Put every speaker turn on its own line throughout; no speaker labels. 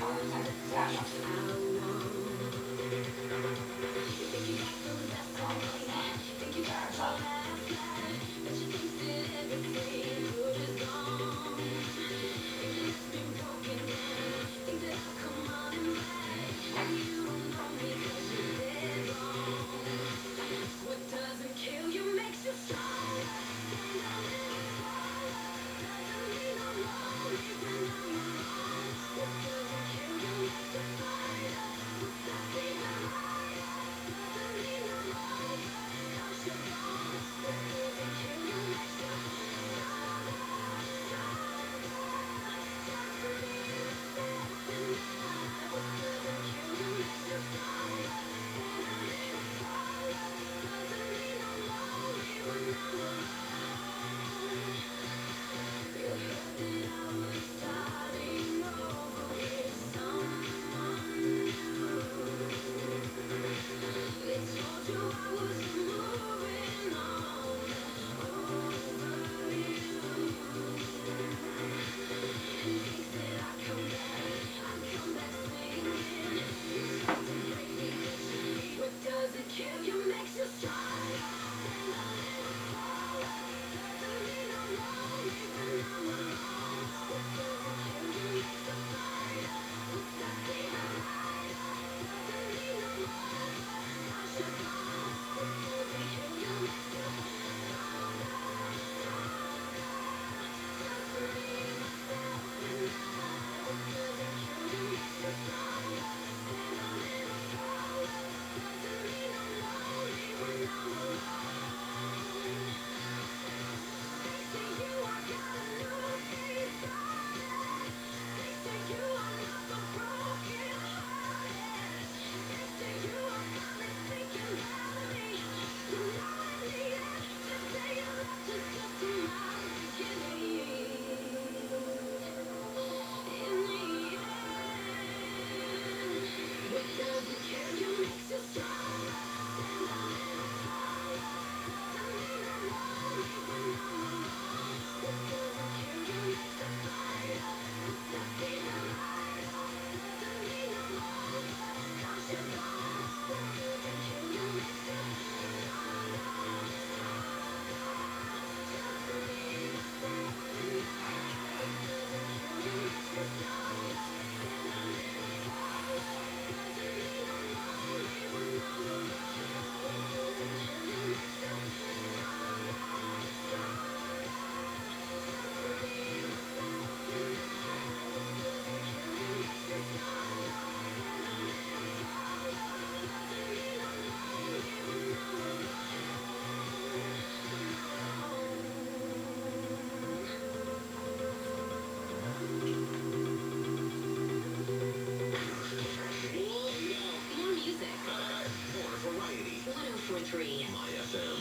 104.3 MyFM.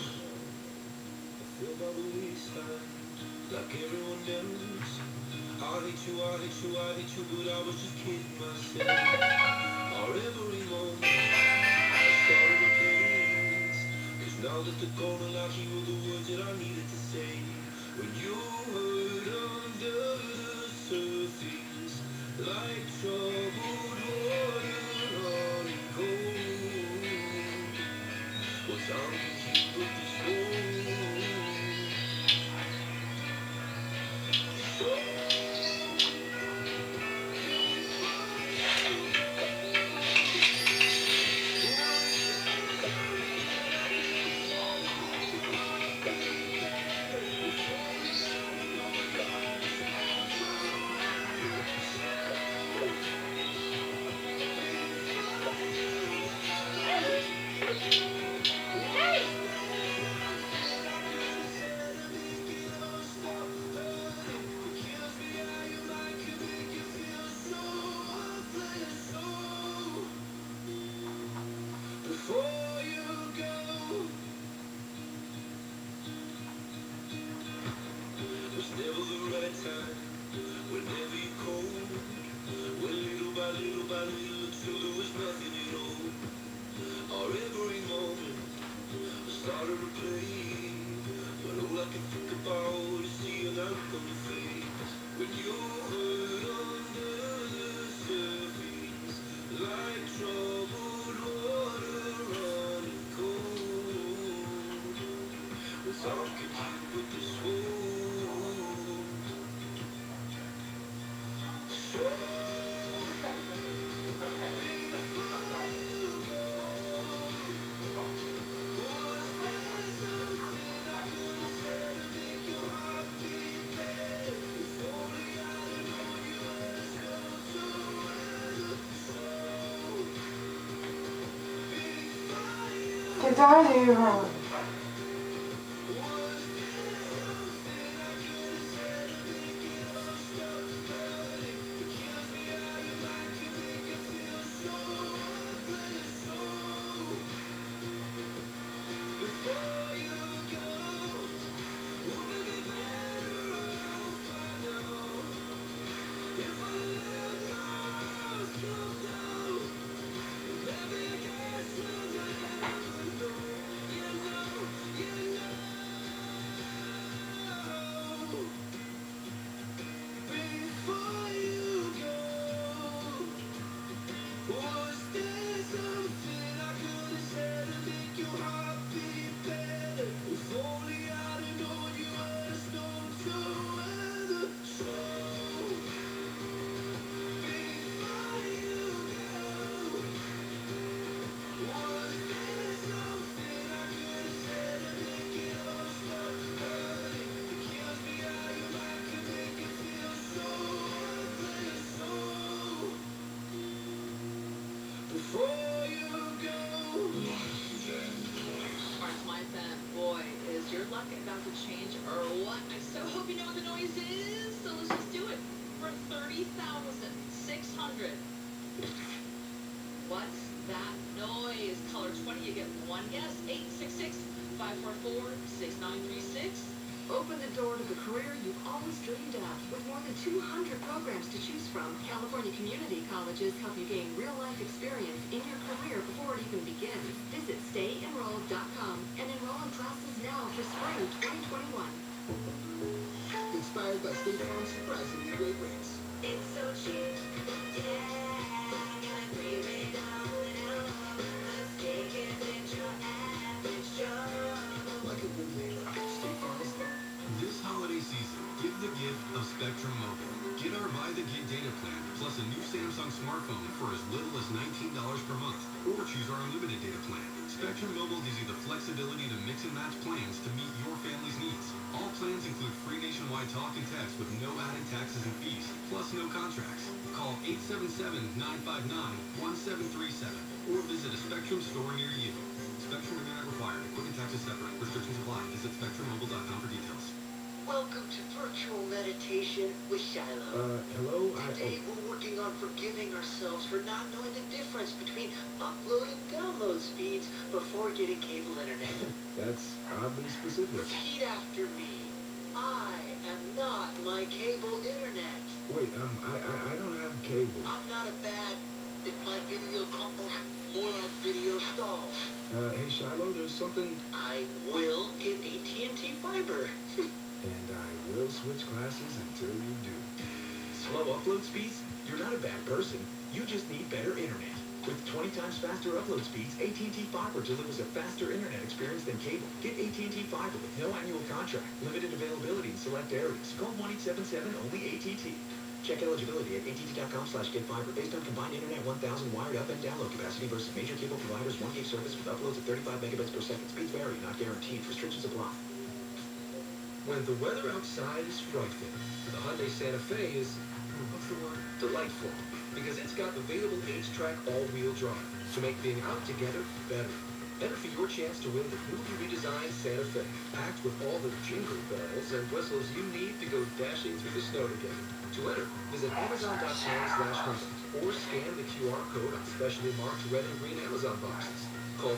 I feel by the waistline, like everyone else. I hate you, I hate you, I hate you, but I was just kidding myself. Our every moment, I started to pace. Cause now that the corner like you were the words that I needed to say. When you hurt under the surface, like troubled water running cold. What's on you but this world?
Get down here.
Your luck about to change or what? I so hope you know what the noise is. So let's just do it for 30,600. What's that noise? Caller 20, you get one guess. 866-544-6936. Open the door to the career you've always dreamed of. With more than 200 programs to choose from, California community colleges help you gain real-life experience in your career before it even begins. Visit stayenrolled.com and enroll in classes now for spring 2021.
Inspired by State Farm's surprisingly great rates.
It's so cheap.
Like a good neighbor, State Farm is there.
This holiday season, give the gift of Spectrum Mobile. Get our Buy the Gig data plan, plus a new Samsung smartphone for as little as $19 per month. Or choose our unlimited data plan. Spectrum Mobile gives you the flexibility to mix and match plans to meet your family's needs. All plans include free nationwide talk and text with no added taxes and fees, plus no contracts. Call 877-959-1737 or visit a Spectrum store near you. Spectrum internet required. Equipment taxes separate. Restrictions apply. Visit spectrummobile.com for details.
Welcome to Virtual Meditation with Shiloh.
Hello?
Today we're working on forgiving ourselves for not knowing the difference between upload and download speeds before getting cable internet.
That's oddly specific.
Repeat after me. I am not my cable internet.
Wait, I don't have cable.
I'm not a bad if my video crumbles more on video stalls.
Hey Shiloh, there's something...
I will get AT&T fiber.
And I will switch classes until you do.
Slow upload speeds? You're not a bad person. You just need better internet. With 20 times faster upload speeds, AT&T Fiber delivers a faster internet experience than cable. Get AT&T Fiber with no annual contract, limited availability in select areas. Call 1-877 only ATT. Check eligibility at att.com/getfiber based on combined internet 1,000 wired up and download capacity versus major cable providers 1 gig service with uploads of 35 megabits per second. Speeds vary, not guaranteed. Restrictions apply.
When the weather outside is frightful, the Hyundai Santa Fe is, what's the word? Delightful. Because it's got available H-Track all-wheel drive to make being out together better. Enter for your chance to win the newly redesigned Santa Fe, packed with all the jingle bells and whistles you need to go dashing through the snow together. To enter, visit Amazon.com/Hyundai or scan the QR code on specially marked red and green Amazon boxes. Call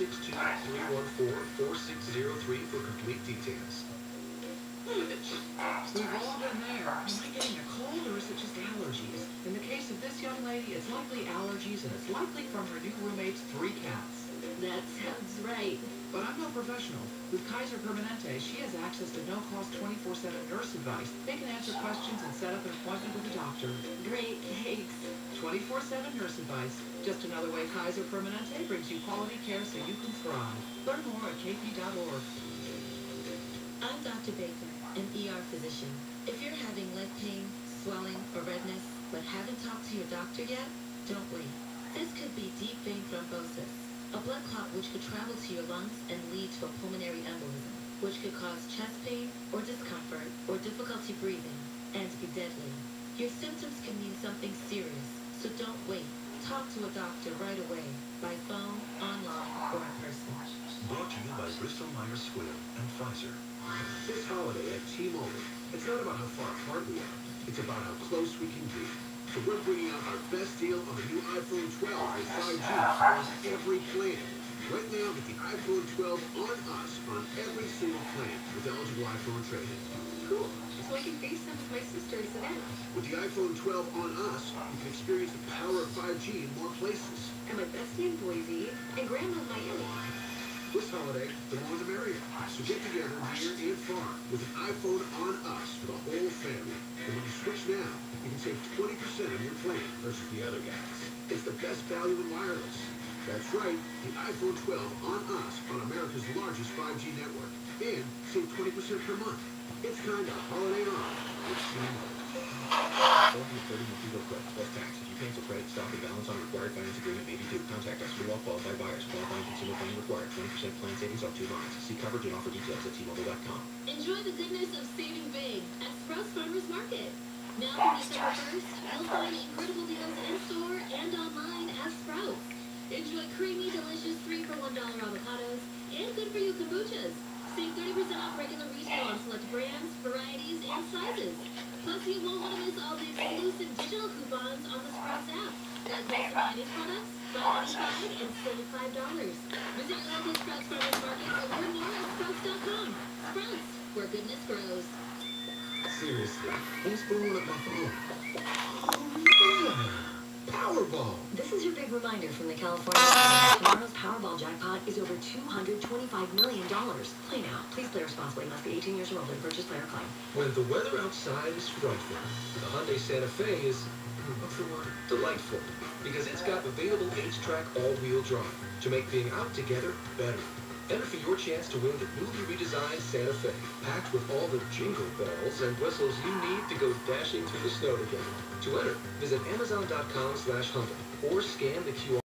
562-314-4603 for complete details.
We've all been there. Am I getting a cold or is it just allergies? In the case of this young lady, it's likely allergies and it's likely from her new roommate's 3 cats. That sounds right. But I'm no professional. With Kaiser Permanente, she has access to no-cost 24/7 nurse advice. They can answer questions and set up an appointment with a doctor. Great, thanks. 24/7 nurse advice. Just another way Kaiser Permanente brings you quality care so you can thrive. Learn more at kp.org.
I'm Dr. Baker, an ER physician. If you're having leg pain, swelling, or redness, but haven't talked to your doctor yet, don't wait. This could be deep vein thrombosis, a blood clot which could travel to your lungs and lead to a pulmonary embolism, which could cause chest pain or discomfort or difficulty breathing and be deadly. Your symptoms can mean something serious, so don't wait. Talk to a doctor right away, by phone, online, or in person.
Brought to you by Bristol Myers Squibb and Pfizer.
This holiday at T-Mobile, it's not about how far apart we are. It's about how close we can be. So we're bringing out our best deal on the new iPhone 12 with 5G across every plan. Right now, get the iPhone 12 on us on every single plan with eligible iPhone trade-in.
Cool. So I can FaceTime with my sister in Savannah.
With the iPhone 12 on us, you can experience the power of 5G in more places.
And my bestie in Boise and grandma in Miami.
This holiday, the more the merrier. So get together near and far with an iPhone on us for the whole family. And when you switch now, you can save 20% on your plan versus the other guys. It's the best value in wireless. That's right, the iPhone 12 on us on America's largest 5G network. And save 20% per month. It's kind of holiday on with T-Mobile.
430 monthly bill credit plus tax. If you cancel credit, stop the balance on required finance agreement may be due. Contact us for all qualified buyers. Qualifying consumer plan required. 20% plan savings on 2 lines. See coverage and offer details at T-Mobile.com.
Enjoy the goodness of saving big at Sprouts Farmers Market. Now through December 1st, you'll find incredible deals in-store and online at Sprouts. Enjoy creamy, delicious 3-for-$1 avocados and good-for-you kombuchas. Save 30% off regular retail on select brands, varieties, and sizes. Plus, you won't want to miss all the exclusive digital coupons on the Sprouts app. Like Wholesome Highness products, buy $95 and save $5. Visit your local Sprouts Farmers Market or learn more at Sprouts.com. Sprouts, where goodness grows.
Seriously, what's blowing up my phone? Oh, yeah! Powerball!
This is your big reminder from the California Lottery. Tomorrow's Powerball jackpot is over $225 million. Play now. Please play responsibly. Must be 18 years or older to purchase player claim.
When the weather outside is frightful, the Hyundai Santa Fe is, what's the word? Delightful. Because it's got available H-track all-wheel drive to make being out together better. Enter for your chance to win the newly redesigned Santa Fe, packed with all the jingle bells and whistles you need to go dashing through the snow together. To enter, visit Amazon.com/Hyundai or scan the QR